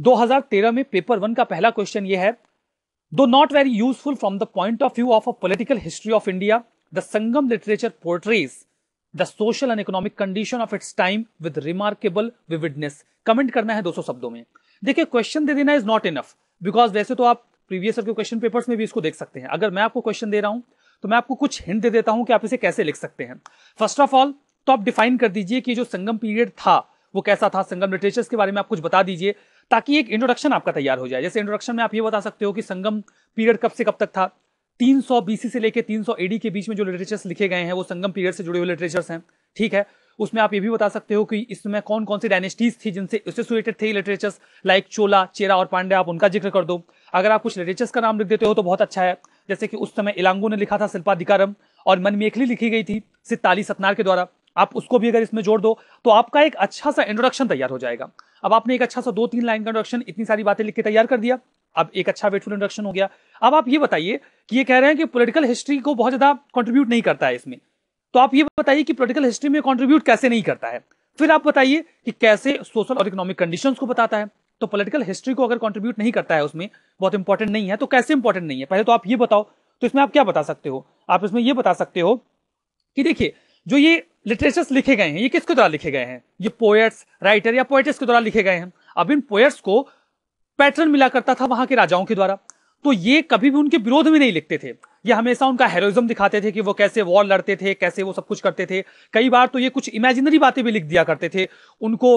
2013 में पेपर 1 का पहला क्वेश्चन ये है, though not very useful from the point of view of a political history of India, the Sangam literature portrays the social and economic condition of its time with remarkable vividness. Comment करना है 200 शब्दों में। देखिए, question दे देना is not enough, because वैसे तो आप previous year के क्वेश्चन पेपर्स में भी इसको देख सकते हैं। अगर मैं आपको क्वेश्चन दे रहा हूं तो मैं आपको कुछ हिंट दे देता हूं कि आप इसे कैसे लिख सकते हैं। फर्स्ट ऑफ ऑल तो आप डिफाइन कर दीजिए कि जो संगम पीरियड था वो कैसा था, संगम लिटरेचर्स के बारे में आप कुछ बता दीजिए, ताकि एक इंट्रोडक्शन आपका तैयार हो जाए। जैसे इंट्रोडक्शन में आप ये बता सकते हो कि संगम पीरियड कब से कब तक था, 300 बीसी से लेकर 300 एडी के बीच में जो लिटरेचर्स लिखे गए हैं वो संगम पीरियड से जुड़े हुए लिटरेचर्स हैं। ठीक है, उसमें आप ये भी बता सकते हो कि इसमें कौन कौन सी डायनेस्टीज थी जिनसे एसोसिएटेड थे लिटरेचर्स, लाइक चोला, चेरा और पांड्या, आप उनका जिक्र कर दो। अगर आप कुछ लिटरेचर्स का नाम लिख देते हो तो बहुत अच्छा है। जैसे कि उस समय इलांगो ने लिखा था शिल्पाधिकारम, और मनमेखली लिखी गई थी सित्ताली सतनार के द्वारा, आप उसको भी अगर इसमें जोड़ दो तो आपका एक अच्छा सा इंट्रोडक्शन तैयार हो जाएगा। अब आपने एक अच्छा सा 2-3 लाइन का इंट्रोडक्शन इतनी सारी बातें लिख के तैयार कर दिया, अब एक अच्छा वेटफुल इंट्रोडक्शन हो गया। अब आप ये बताइए कि ये कह रहे हैं कि पॉलिटिकल हिस्ट्री को बहुत ज्यादा कंट्रीब्यूट नहीं करता है इसमें, तो आप ये बताइए कि पॉलिटिकल हिस्ट्री में कंट्रीब्यूट कैसे नहीं करता है। फिर आप बताइए कि कैसे सोशल और इकोनॉमिक कंडीशंस को बताता है। तो पॉलिटिकल हिस्ट्री को अगर कंट्रीब्यूट नहीं करता है, उसमें बहुत इंपॉर्टेंट नहीं है, तो कैसे इंपॉर्टेंट नहीं है पहले तो आप ये बताओ। तो इसमें आप क्या बता सकते हो, आप इसमें ये बता सकते हो कि देखिए जो ये लिटरेचर्स लिखे गए हैं ये किसके द्वारा लिखे गए हैं, ये पोएट्स, राइटर या पोएट्स के द्वारा लिखे गए हैं। अब इन पोएट्स को पैटर्न मिला करता था वहां के राजाओं के द्वारा, तो ये कभी भी उनके विरोध में नहीं लिखते थे, ये हमेशा उनका हेरोइज्म दिखाते थे कि वो कैसे वॉर लड़ते थे, कैसे वो सब कुछ करते थे। कई बार तो ये कुछ इमेजिनरी बातें भी लिख दिया करते थे उनको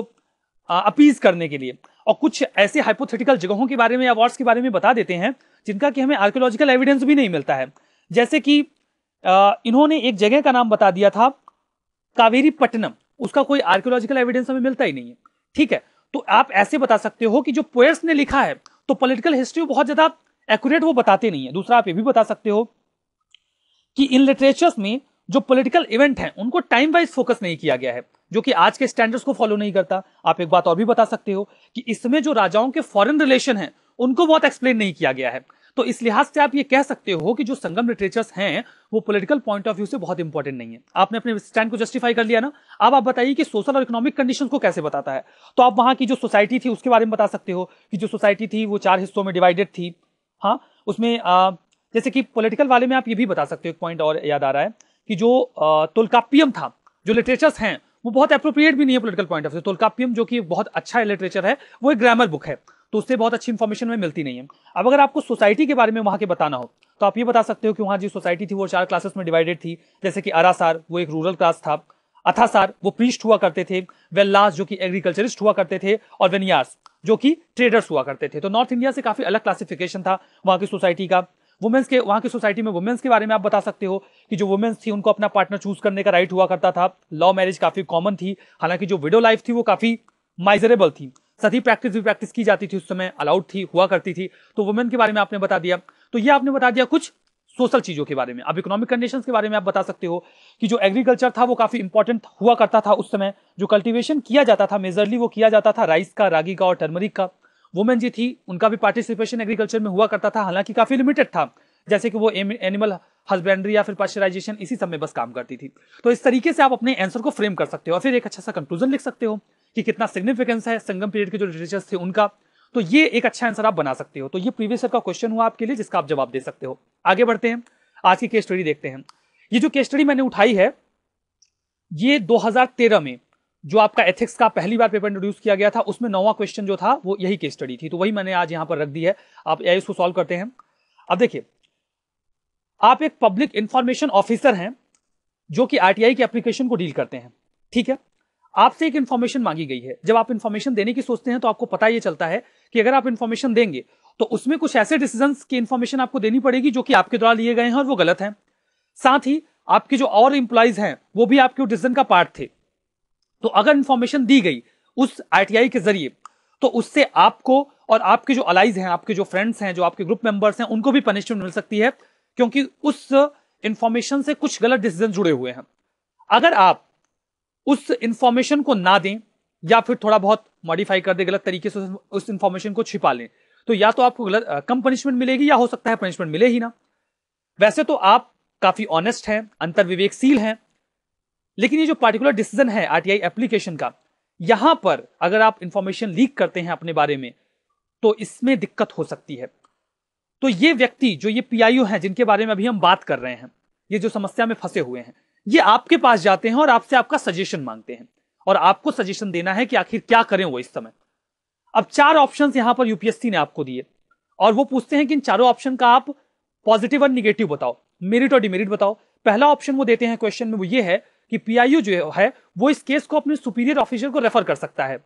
अपीज करने के लिए, और कुछ ऐसे हाइपोथेटिकल जगहों के बारे में या वॉर्स के बारे में बता देते हैं जिनका कि हमें आर्कियोलॉजिकल एविडेंस भी नहीं मिलता है। जैसे कि इन्होंने एक जगह का नाम बता दिया था कावेरी पट्टनम, उसका कोई आर्कियोलॉजिकल एविडेंस हमें मिलता ही नहीं है। ठीक है, तो आप ऐसे बता सकते हो कि जो पोएट्स ने लिखा है तो पॉलिटिकल हिस्ट्री बहुत ज्यादा एक्यूरेट वो बताते नहीं है। दूसरा आप ये भी बता सकते हो कि इन लिटरेचर्स में जो पॉलिटिकल इवेंट हैं उनको टाइम वाइज फोकस नहीं किया गया है, जो कि आज के स्टैंडर्ड्स को फॉलो नहीं करता। आप एक बात और भी बता सकते हो कि इसमें जो राजाओं के फॉरेन रिलेशन हैं उनको बहुत एक्सप्लेन नहीं किया गया है। तो इस लिहाज से आप ये कह सकते हो कि जो संगम लिटरेचर्स हैं वो पॉलिटिकल पॉइंट ऑफ व्यू से बहुत इंपॉर्टेंट नहीं है। आपने अपने स्टैंड को जस्टिफाई कर लिया ना। अब आप बताइए कि सोशल और इकोनॉमिक कंडीशंस को कैसे बताता है। तो आप वहां की जो सोसाइटी थी उसके बारे में बता सकते हो कि जो सोसाइटी थी वो 4 हिस्सों में डिवाइडेड थी। हाँ, उसमें जैसे कि पॉलिटिकल वाले में आप ये भी बता सकते हो, एक पॉइंट और याद आ रहा है कि जो तोलकाप्पियम था, जो लिटरेचर्स हैं वो बहुत अप्रोप्रिएट भी नहीं है political point of view. Tolkappiyam जो कि बहुत अच्छा लिटरेचर है, वो एक ग्रामर बुक है, तो उससे बहुत अच्छी इंफॉर्मेशन में मिलती नहीं है। अब अगर आपको सोसाइटी के बारे में वहां के बताना हो तो आप ये बता सकते हो कि वहां जो सोसाइटी थी वो 4 क्लासेस में डिवाइडेड थी। जैसे कि अरासार वो एक रूरल क्लास था, अथासार वो प्रीस्ट हुआ करते थे, वेल्लास जो कि एग्रीकल्चरिस्ट हुआ करते थे, और वेनियार्स जो कि ट्रेडर्स हुआ करते थे। तो नॉर्थ इंडिया से काफी अलग क्लासिफिकेशन था वहां की सोसाइटी का। वुमेन्स के वहां की सोसाइटी में वुमेन्स के बारे में आप बता सकते हो कि जो वुमेन्स थी उनको अपना पार्टनर चूज करने का राइट हुआ करता था। लव मैरिज काफी कॉमन थी, हालांकि जो विडो लाइफ थी वो काफी माइजरेबल थी। सती प्रैक्टिस भी प्रैक्टिस की जाती थी, उस समय अलाउड थी, हुआ करती थी। तो वुमेन के बारे में आपने बता दिया। तो ये आपने बता दिया कुछ सोशल चीजों के बारे में। अब इकोनॉमिक कंडीशंस के बारे में आप बता सकते हो कि जो एग्रीकल्चर था वो काफी इंपॉर्टेंट हुआ करता था उस समय। जो कल्टीवेशन किया जाता था मेजरली वो किया जाता था राइस का, रागी का और टर्मरिक का। वुमेन जी थी उनका भी पार्टिसिपेशन एग्रीकल्चर में हुआ करता था, हालांकि काफी लिमिटेड था। जैसे कि वो एनिमल हस्बेंड्री या फिर पास्चराइजेशन इसी सब में बस काम करती थी। तो इस तरीके से आप अपने आंसर को फ्रेम कर सकते हो और फिर एक अच्छा सा कंक्लूजन लिख सकते हो कि कितना सिग्निफिकेंस है संगम पीरियड के जो लिटरेचर्स थे उनका। तो ये एक अच्छा आंसर आप बना सकते हो। तो ये प्रीवियस ईयर का क्वेश्चन हुआ आपके लिए जिसका आप जवाब दे सकते हो। आगे बढ़ते हैं, आज की केस स्टडी देखते हैं। ये जो केस स्टडी मैंने उठाई है ये 2013 में जो आपका एथिक्स का पहली बार पेपर इंट्रोड्यूस किया गया था उसमें 9वां क्वेश्चन जो था वो यही केस स्टडी थी, तो वही मैंने आज यहां पर रख दी है। आप इसको सॉल्व करते हैं। अब देखिए, आप एक पब्लिक इंफॉर्मेशन ऑफिसर हैं जो कि आरटीआई की एप्लीकेशन को डील करते हैं। ठीक है, आपसे एक इंफॉर्मेशन मांगी गई है। जब आप इंफॉर्मेशन देने की सोचते हैं तो आपको पता ये चलता है कि अगर आप इंफॉर्मेशन देंगे तो उसमें कुछ ऐसे डिसीजंस की इंफॉर्मेशन आपको देनी पड़ेगी जो कि आपके द्वारा लिए गए हैं और वो गलत हैं। साथ ही आपके जो और इंप्लॉइज हैं वो भी आपके डिसीजन का पार्ट थे। तो अगर इंफॉर्मेशन दी गई उस आरटीआई के जरिए तो उससे आपको और आपके जो अलाइज हैं, आपके जो फ्रेंड्स हैं, जो आपके ग्रुप मेंबर्स हैं, उनको भी पनिशमेंट मिल सकती है, क्योंकि उस इंफॉर्मेशन से कुछ गलत डिसीजन जुड़े हुए हैं। अगर आप उस इंफॉर्मेशन को ना दें या फिर थोड़ा बहुत मॉडिफाई कर दे, गलत तरीके से उस इंफॉर्मेशन को छिपा लें, तो या तो आपको कम पनिशमेंट मिलेगी या हो सकता है पनिशमेंट मिले ही ना। वैसे तो आप काफी ऑनेस्ट हैं, अंतर्विवेकशील हैं, लेकिन ये जो पार्टिकुलर डिसीजन है आरटीआई एप्लीकेशन का, यहां पर अगर आप इंफॉर्मेशन लीक करते हैं अपने बारे में तो इसमें दिक्कत हो सकती है। तो ये व्यक्ति जो ये पीआईओ हैं जिनके बारे में अभी हम बात कर रहे हैं, ये जो समस्या में फंसे हुए हैं, ये आपके पास जाते हैं और आपसे आपका सजेशन मांगते हैं और आपको सजेशन देना है कि आखिर क्या करें वो इस समय। अब 4 ऑप्शंस यहां पर यूपीएससी ने आपको दिए और वो पूछते हैं कि इन चारों ऑप्शन का आप पॉजिटिव और निगेटिव बताओ, मेरिट और डिमेरिट बताओ। पहला ऑप्शन वो देते हैं क्वेश्चन में, वो ये है कि पीआईओ जो है वो इस केस को अपने सुपीरियर ऑफिसर को रेफर कर सकता है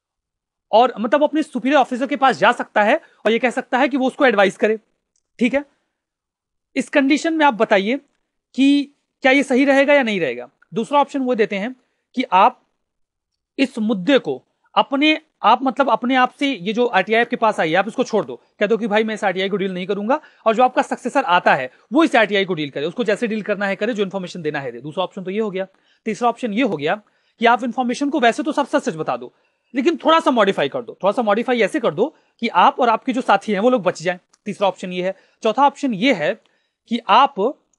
और मतलब अपने सुपीरियर ऑफिसर के पास जा सकता है और ये कह सकता है कि वो उसको एडवाइस करे। ठीक है, इस कंडीशन में आप बताइए कि क्या ये सही रहेगा या नहीं रहेगा। दूसरा ऑप्शन वो देते हैं कि आप इस मुद्दे को अपने आप से, ये जो आरटीआई के पास आई है आप इसको छोड़ दो, कह दो कि भाई मैं इस आरटीआई को डील नहीं करूंगा और जो आपका सक्सेसर आता है वो इस आरटीआई को डील करे, उसको जैसे डील करना है करे, जो इन्फॉर्मेशन देना है दे। दूसरा ऑप्शन तो ये हो गया। तीसरा ऑप्शन ये हो गया कि आप इन्फॉर्मेशन को वैसे तो सब सच बता दो लेकिन थोड़ा सा मॉडिफाई कर दो, थोड़ा सा मॉडिफाई ऐसे कर दो कि आप और आपके जो साथी हैं वो लोग बच जाएं। तीसरा ऑप्शन ये है। चौथा ऑप्शन ये है कि आप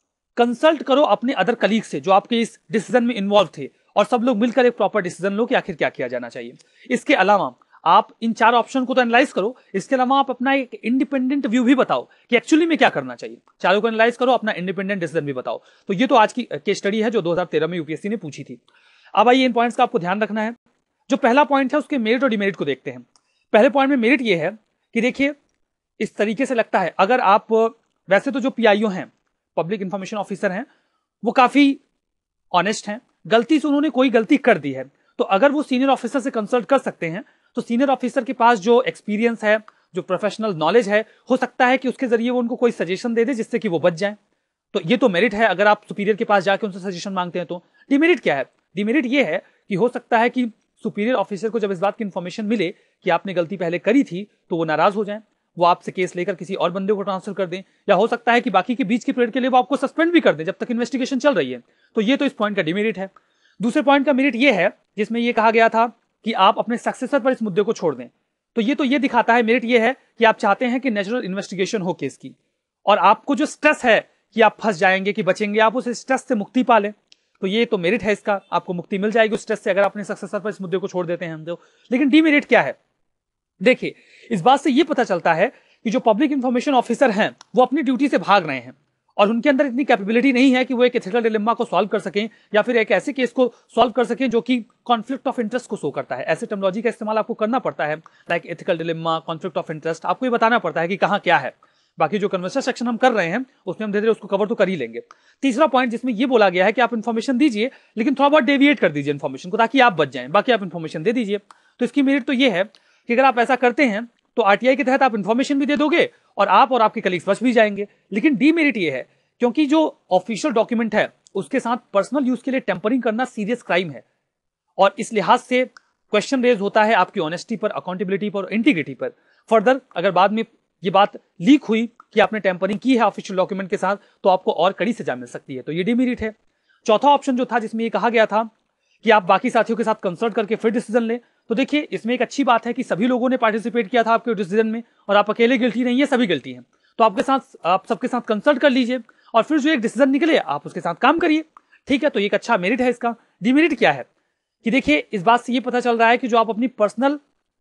कंसल्ट करो अपने अदर कलीग से जो आपके इस डिसीजन में इन्वॉल्व थे और सब लोग मिलकर एक प्रॉपर डिसीजन लो कि आखिर क्या किया जाना चाहिए। इसके अलावा आप इन 4 ऑप्शन को तो एनालाइज करो, इसके अलावा आप अपना एक इंडिपेंडेंट व्यू भी बताओ कि एक्चुअली में क्या करना चाहिए। चारों को एनालाइज करो, अपना इंडिपेंडेंट डिसीजन भी बताओ। तो ये तो आज की केस स्टडी है जो 2013 में यूपीएससी ने पूछी थी। अब आइए इन पॉइंट्स का आपको ध्यान रखना है। जो पहला पॉइंट है उसके मेरिट और डिमेरिट को देखते हैं। पहले पॉइंट में मेरिट ये है कि देखिए इस तरीके से लगता है, अगर आप वैसे तो जो पीआईओ हैं, पब्लिक इंफॉर्मेशन ऑफिसर हैं, वो काफी ऑनेस्ट हैं, गलती से उन्होंने कोई गलती कर दी है तो अगर वो सीनियर ऑफिसर से कंसल्ट कर सकते हैं तो सीनियर ऑफिसर के पास जो एक्सपीरियंस है, जो प्रोफेशनल नॉलेज है, हो सकता है कि उसके जरिए वो उनको कोई सजेशन दे दे जिससे कि वो बच जाए। तो ये तो मेरिट है अगर आप सुपीरियर के पास जाके उनसे सजेशन मांगते हैं। तो डिमेरिट क्या है? डिमेरिट ये है कि हो सकता है कि सुपीरियर ऑफिसर को जब इस बात की इंफॉर्मेशन मिले कि आपने गलती पहले करी थी तो वो नाराज हो जाए, वो आपसे केस लेकर किसी और बंदे को ट्रांसफर कर दें, या हो सकता है कि बाकी के बीच के पीरियड के लिए वो आपको सस्पेंड भी कर दें जब तक इन्वेस्टिगेशन चल रही है। तो ये तो इस पॉइंट का डिमेरिट है। दूसरे पॉइंट का मेरिट ये है जिसमें ये कहा गया था कि आप अपने सक्सेसर पर इस मुद्दे को छोड़ दें। तो ये दिखाता है, मेरिट ये है कि आप चाहते हैं कि नेचुरल इन्वेस्टिगेशन हो केस की और आपको जो स्ट्रेस है कि आप फंस जाएंगे कि बचेंगे, आप उस स्ट्रेस से मुक्ति पा लें। तो ये तो मेरिट है इसका, आपको मुक्ति मिल जाएगी उस स्ट्रेस से अगर अपने सक्सेसर पर इस मुद्दे को छोड़ देते हैं हम तो। लेकिन डीमेरिट क्या है? देखिए इस बात से ये पता चलता है कि जो पब्लिक इंफॉर्मेशन ऑफिसर हैं वो अपनी ड्यूटी से भाग रहे हैं और उनके अंदर इतनी कैपेबिलिटी नहीं है कि वो एक एथिकल डिलेमा को सॉल्व कर सकें या फिर एक ऐसे केस को सॉल्व कर सकें जो कि कॉन्फ्लिक्ट ऑफ इंटरेस्ट को शो करता है। ऐसे टर्मिनोलॉजी का इस्तेमाल आपको करना पड़ता है, like ethical dilemma, conflict of interest, आपको ये बताना पड़ता है कि कहां क्या है। बाकी जो कन्वर्सेशन सेक्शन हम कर रहे हैं उसमें हम धीरे धीरे उसको कवर तो कर ही लेंगे। तीसरा पॉइंट जिसमें ये बोला गया है कि आप इन्फॉर्मेशन दीजिए लेकिन थोड़ा बहुत डेविएट कर दीजिए इन्फॉर्मेशन को ताकि आप बच जाएं, बाकी आप इन्फॉर्मेशन दे दीजिए। तो इसकी मेरिट तो ये है कि अगर आप ऐसा करते हैं तो आरटीआई के तहत आप इन्फॉर्मेशन भी दे दोगे और आप और आपके कलीग्स बच भी जाएंगे। लेकिन डीमेरिट ये है क्योंकि जो ऑफिशियल डॉक्यूमेंट है उसके साथ पर्सनल यूज के लिए टेम्परिंग करना सीरियस क्राइम है और इस लिहाज से क्वेश्चन रेज होता है आपकी ऑनेस्टी पर, अकाउंटेबिलिटी पर, इंटीग्रिटी पर। फर्दर अगर बाद में ये बात लीक हुई कि आपने टेम्परिंग की है ऑफिशियल डॉक्यूमेंट के साथ तो आपको और कड़ी सजा मिल सकती है। तो ये डिमेरिट है। चौथा ऑप्शन जो था जिसमें ये कहा गया था कि आप बाकी साथियों के साथ कंसल्ट करके फिर डिसीजन लें, तो देखिए इसमें एक अच्छी बात है कि सभी लोगों ने पार्टिसिपेट किया था आपके डिसीजन में और आप अकेले गिल्टी नहीं है, सभी गिल्टी हैं। तो आप सबके साथ कंसल्ट कर लीजिए और फिर जो एक डिसीजन निकले आप उसके साथ काम करिए। ठीक है, तो ये एक अच्छा मेरिट है इसका। डिमेरिट क्या है कि देखिए इस बात से ये पता चल रहा है कि जो आप अपनी पर्सनल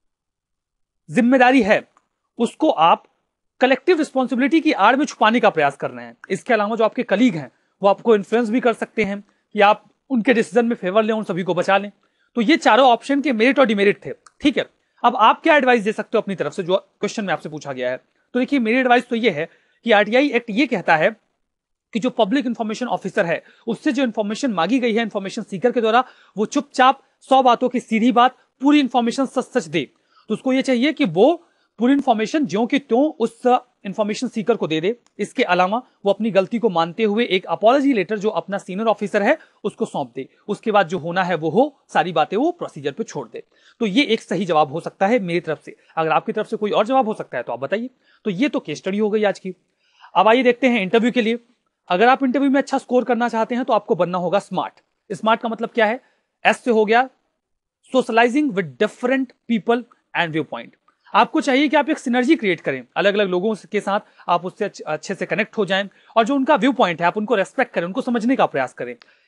जिम्मेदारी है उसको आप कलेक्टिव रिस्पॉन्सिबिलिटी की आड़ में छुपाने का प्रयास कर रहे हैं। इसके अलावा जो आपके कलीग हैं वो आपको इन्फ्लुएंस भी कर सकते हैं कि आप उनके डिसीजन में फेवर लें, उन सभी को बचा लें। तो ये चारों ऑप्शन के मेरिट और डिमेरिट थे। ठीक है, अब आप क्या एडवाइस दे सकते हो अपनी तरफ से जो क्वेश्चन में आपसे पूछा गया है? तो देखिए मेरी एडवाइस तो ये है कि आरटीआई एक्ट ये कहता है कि जो पब्लिक इंफॉर्मेशन ऑफिसर है उससे जो इन्फॉर्मेशन मांगी गई है इंफॉर्मेशन सीकर के द्वारा वो चुपचाप 100 बातों की सीधी बात पूरी इंफॉर्मेशन सच सच दे। तो उसको ये चाहिए कि वो पूरी इंफॉर्मेशन ज्यों की त्यों उस इंफॉर्मेशन सीकर को दे दे। इसके अलावा वो अपनी गलती को मानते हुए एक अपॉलॉजी लेटर जो अपना सीनियर ऑफिसर है उसको सौंप दे। उसके बाद जो होना है वो हो, सारी बातें वो प्रोसीजर पे छोड़ दे। तो ये एक सही जवाब हो सकता है मेरी तरफ से। अगर आपकी तरफ से कोई और जवाब हो सकता है तो आप बताइए। तो ये तो केस स्टडी हो गई आज की। अब आइए देखते हैं इंटरव्यू के लिए। अगर आप इंटरव्यू में अच्छा स्कोर करना चाहते हैं तो आपको बनना होगा स्मार्ट। स्मार्ट का मतलब क्या है? एस से हो गया socialising with different people and view point. आपको चाहिए कि आप एक सिनर्जी क्रिएट करें, अलग अलग लोगों के साथ आप उससे अच्छे से कनेक्ट हो जाएं और जो उनका व्यू पॉइंट है आप उनको रेस्पेक्ट करें, उनको समझने का प्रयास करें।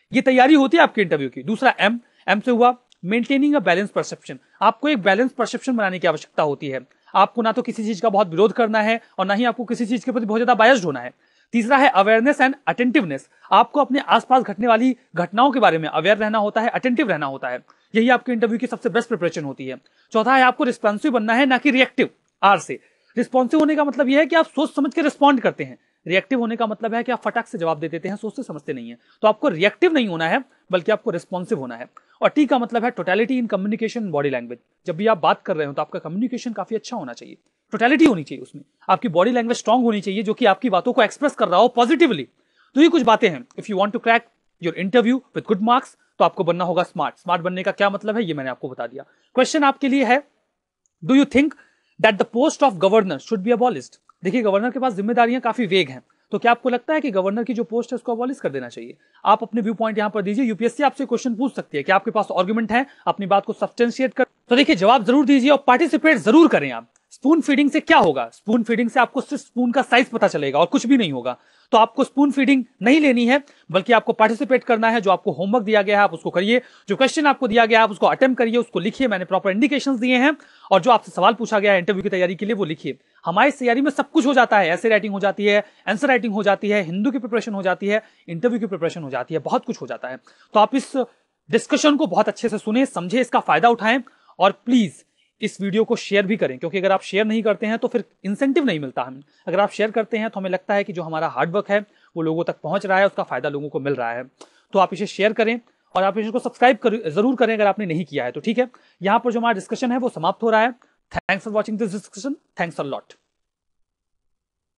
ये तैयारी होती है आपके इंटरव्यू की। दूसरा एम से हुआ मेंटेनिंग अ बैलेंस परसेप्शन। आपको एक बैलेंस परसेप्शन बनाने की आवश्यकता होती है। आपको ना तो किसी चीज का बहुत विरोध करना है और ना ही आपको किसी चीज के प्रति बहुत ज्यादा बायस्ड होना है। तीसरा है अवेयरनेस एंड अटेंटिवनेस। आपको अपने आसपास घटने वाली घटनाओं के बारे में अवेयर रहना होता है, अटेंटिव रहना होता है। यही आपके इंटरव्यू की सबसे बेस्ट प्रिपरेशन होती है। चौथा है आपको रिस्पॉन्सिव बनना है, ना कि रिएक्टिव, आर से। रिस्पॉन्सिव होने का मतलब यह है कि आप सोच समझ के रिस्पॉन्ड करते हैं। रिएक्टिव होने का मतलब है कि आप फटाक से जवाब दे देते हैं, सोचते समझते नहीं है। तो आपको रिएक्टिव नहीं होना है, बल्कि आपको रिस्पॉन्सिव होना है। और टी का मतलब है totality in communication body language. जब भी आप बात कर रहे हो तो आपका कम्युनिकेशन काफी अच्छा होना चाहिए, टोटलिटी होनी चाहिए उसमें। आपकी बॉडी लैंग्वेज स्ट्रांग होनी चाहिए, जो कि आपकी बातों को एक्सप्रेस कर रहा हो पॉजिटिवली। तो ये कुछ बातें हैं। If you want to crack your interview with good marks, तो आपको बनना होगा स्मार्ट। स्मार्ट बनने का क्या मतलब है, ये मैंने आपको बता दिया। क्वेश्चन आपके लिए है, do you think that the post of governor should be abolished? देखिए, गवर्नर के पास जिम्मेदारियां काफी वेग हैं, तो क्या आपको लगता है कि गवर्नर की जो पोस्ट है उसको अबॉलिश कर देना चाहिए? आप अपने व्यू पॉइंट यहां पर दीजिए। यूपीएससी आपसे क्वेश्चन पूछ सकती है कि आपके पास आर्गुमेंट है, अपनी बात को सब्सटेंशिएट कर। तो देखिए, जवाब जरूर दीजिए और पार्टिसिपेट जरूर करें आप। स्पून फीडिंग से क्या होगा? स्पून फीडिंग से आपको सिर्फ स्पून का साइज पता चलेगा और कुछ भी नहीं होगा। तो आपको स्पून फीडिंग नहीं लेनी है, बल्कि आपको पार्टिसिपेट करना है। जो आपको होमवर्क दिया गया है आप उसको करिए, जो क्वेश्चन आपको दिया गया है आप उसको अटेम्प्ट करिए, उसको लिखिए। मैंने प्रॉपर इंडिकेशंस दिए हैं, और जो आपसे सवाल पूछा गया है इंटरव्यू की तैयारी के लिए वो लिखिए। हमारी तैयारी में सब कुछ हो जाता है। ऐसे राइटिंग हो जाती है, आंसर राइटिंग हो जाती है, हिंदू की प्रिपरेशन हो जाती है, इंटरव्यू की प्रिपरेशन हो जाती है, बहुत कुछ हो जाता है। तो आप इस डिस्कशन को बहुत अच्छे से सुने, समझे, इसका फायदा उठाएं, और प्लीज इस वीडियो को शेयर भी करें, क्योंकि अगर आप शेयर नहीं करते हैं तो फिर इंसेंटिव नहीं मिलता हमें। अगर आप शेयर करते हैं तो हमें लगता है कि जो हमारा हार्डवर्क है वो लोगों तक पहुंच रहा है, उसका फायदा लोगों को मिल रहा है। तो आप इसे शेयर करें और आप इसको सब्सक्राइब जरूर करें अगर आपने नहीं किया है तो। ठीक है, यहां पर जो हमारा डिस्कशन है वो समाप्त हो रहा है। Thanks for watching this discussion. Thanks a lot.